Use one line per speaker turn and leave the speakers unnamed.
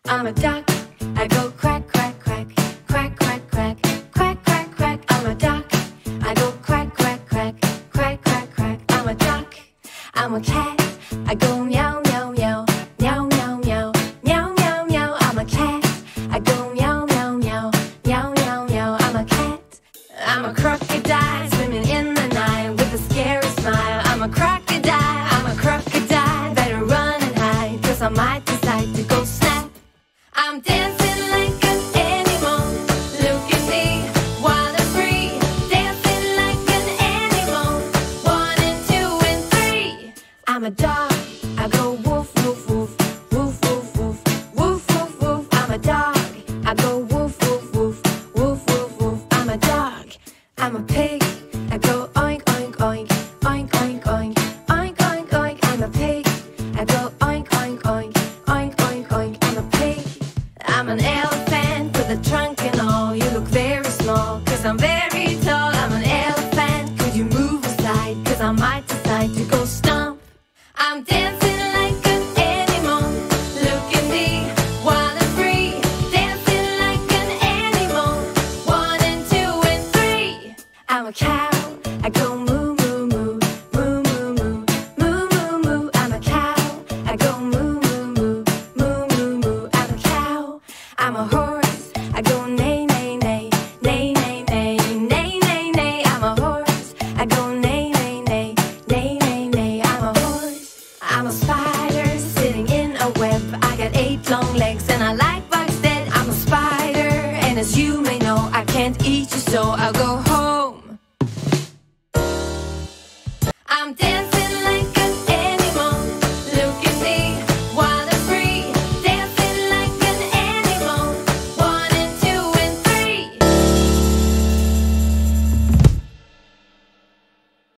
I'm a duck, I go quack, quack, quack, quack, quack, quack, quack, quack, quack. I'm a duck, I go quack, quack, quack, quack, quack, quack. I'm a duck, I'm a cat, I go meow, meow, meow, meow, meow, meow, meow, meow, meow. I'm a cat, I go meow, meow, meow, meow, meow, meow. I'm a cat, I'm a crocodile swimming in the night with a scary smile. I'm a crocodile, I'm a crocodile, better run and hide, 'cause I might decide to go snap. I'm dancing like an animal, look at me, wild and free. Dancing like an animal, 1 and 2 and 3. I'm a dog, I go woof, woof, woof, woof, woof, woof, woof, woof, woof. I'm a dog, I go woof, woof, woof, woof, woof, woof. I'm a dog, I'm a pig, I go oink, oink, oink, oink, oink, oink, oink, oink, oink. I'm a pig, I go oink, oink, oink, oink, oink, oink. I'm a pig. I'm an elephant with a trunk and all. You look very small, 'cause I'm very tall. I'm an elephant, could you move aside, 'cause I might decide to go stomp. I'm dancing like an animal, look at me, wild and free. Dancing like an animal, 1 and 2 and 3. I'm a cow, I go moo, moo, moo, moo, moo, moo, moo, moo, moo. I'm a cow, I go moo, moo, moo, moo, moo, moo. I'm a cow, I'm a horse, I go neigh, neigh, neigh, neigh, neigh, neigh, neigh, neigh, neigh. I'm a horse, I go neigh, neigh, neigh, neigh, neigh, neigh. I'm a horse, I'm a spider sitting in a web. I got 8 long legs and I like bugs dead. I'm a spider, and as you may know, I can't eat you, so